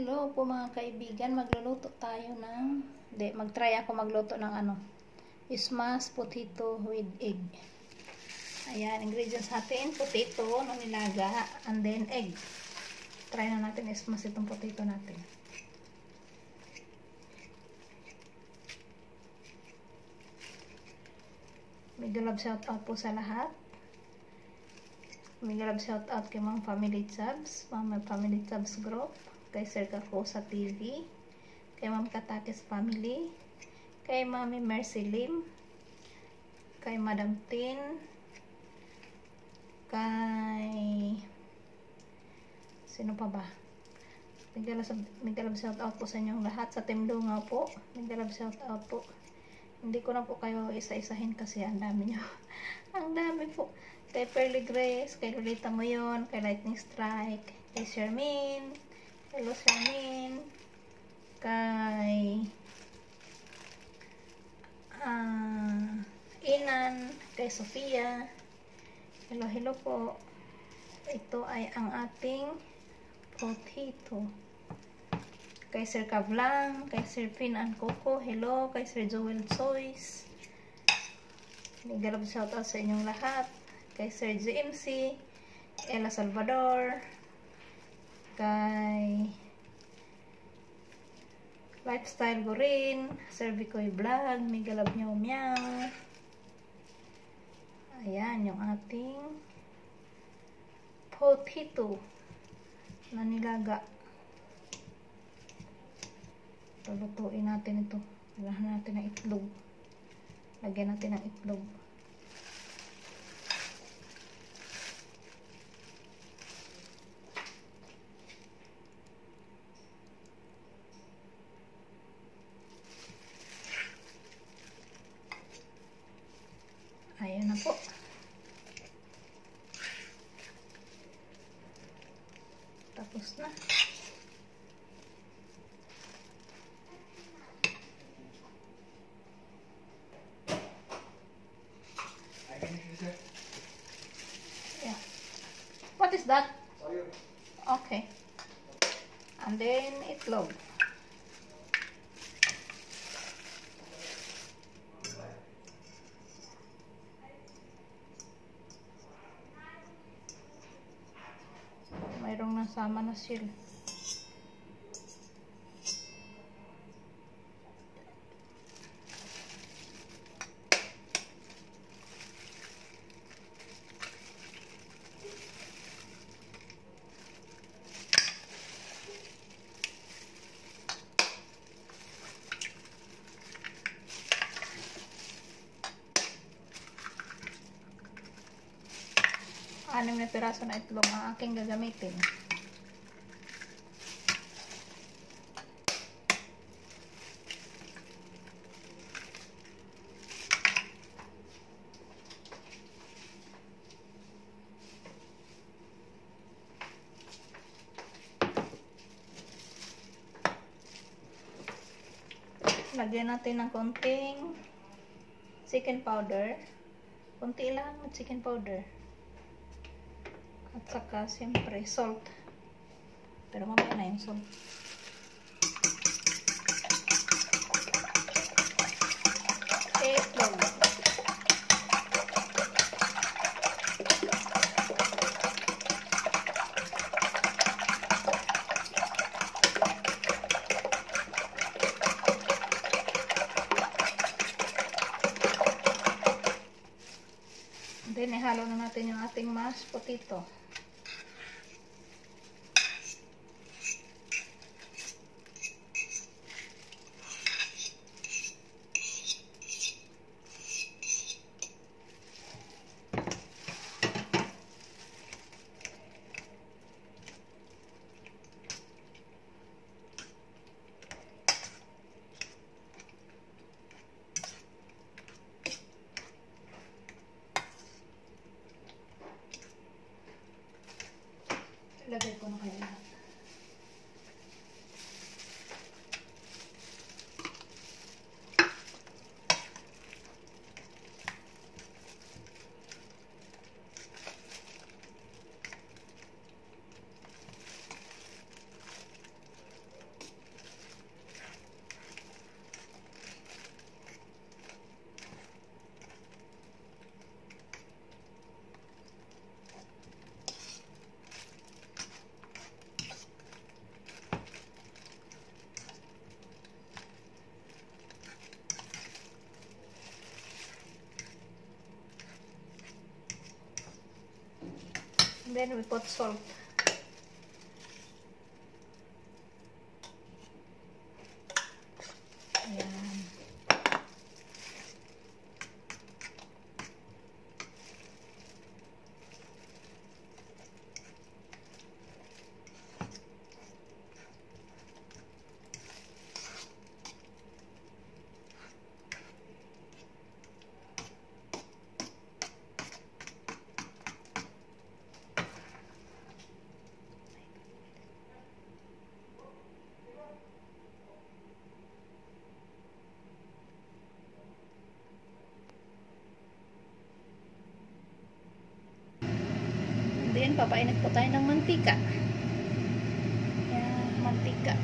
Hello po mga kaibigan, magluluto tayo ng, mag-try ako magluto ng smashed potato with egg. Ayan, ingredients natin, potato na nilaga, and then egg. Try na natin smash itong potato natin. Mega love shout out po sa lahat. Mega love shout out kay mga family subs, mga family subs group, kay Sir Kako sa TV, kay Ma'am Katakis family, kay Mami Mercy Lim, kay Madam Tin, kay sino pa ba? Mega love shout out po sa inyong lahat, sa Team Dunga po. Mega love shout out po. Hindi ko na po kayo isa-isahin kasi ang dami nyo. Ang dami po. Kay Pearly Grace, kay Lolita Moyon, kay Lightning Strike, kay Shermin, hello Shermin, kay Inan, kay Sofia, hello po. Ito ay ang ating potato. Kay Sir Kavlang, kay Sir Fin and Coco, hello, kay Sir Joel Choice. Mega love shout out sa inyong lahat. Kay Sir GMC, Ella Salvador, kay Lifestyle Gorin, Sir Vicoy Vlog, mega love meow meow. Ayan yung ating potato na nilaga. Lulutuin natin ito. Lagyan natin ng itlog. Lagyan natin ng itlog. Ayan na po. Tapos na. Yeah. What is that? Okay. And then itlog. Mayroong nasama na sila. Anim na piraso na itlog ang aking gagamitin. Lagyan natin ng konting chicken powder. Konti lang ng chicken powder. At saka, siyempre, salt. Pero mamaya na yung salt. Itlog. Then, ihalo na natin yung ating mashed potato. Lagay ko na kayo lahat. Then we put salt. Ayan. Then, papainit po tayo ng mantika. Ayan, mantika.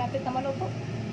malapit na maluto.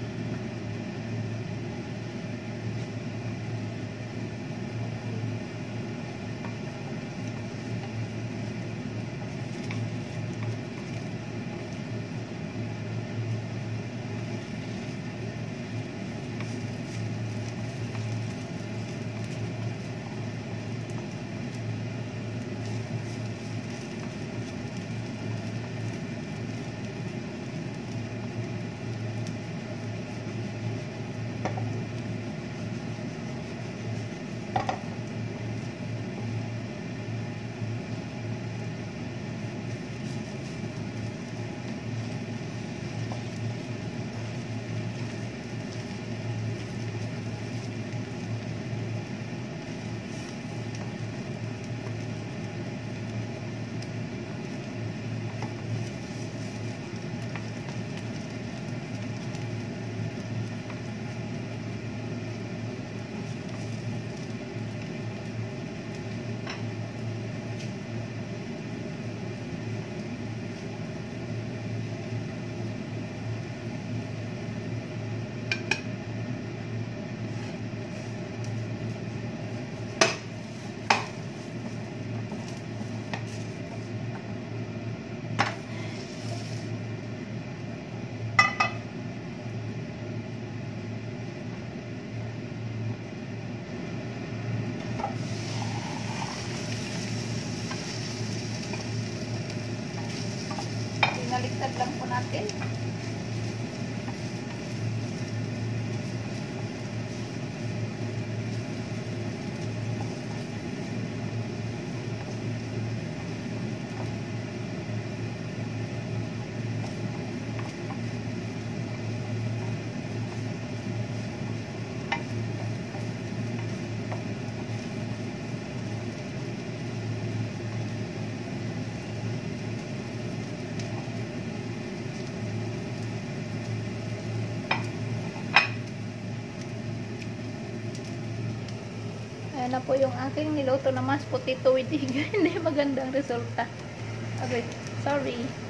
Pinaliktad lang po natin. Ayan na po yung aking niluto na mashed potato with egg. Hindi magandang resulta. Okay, sorry.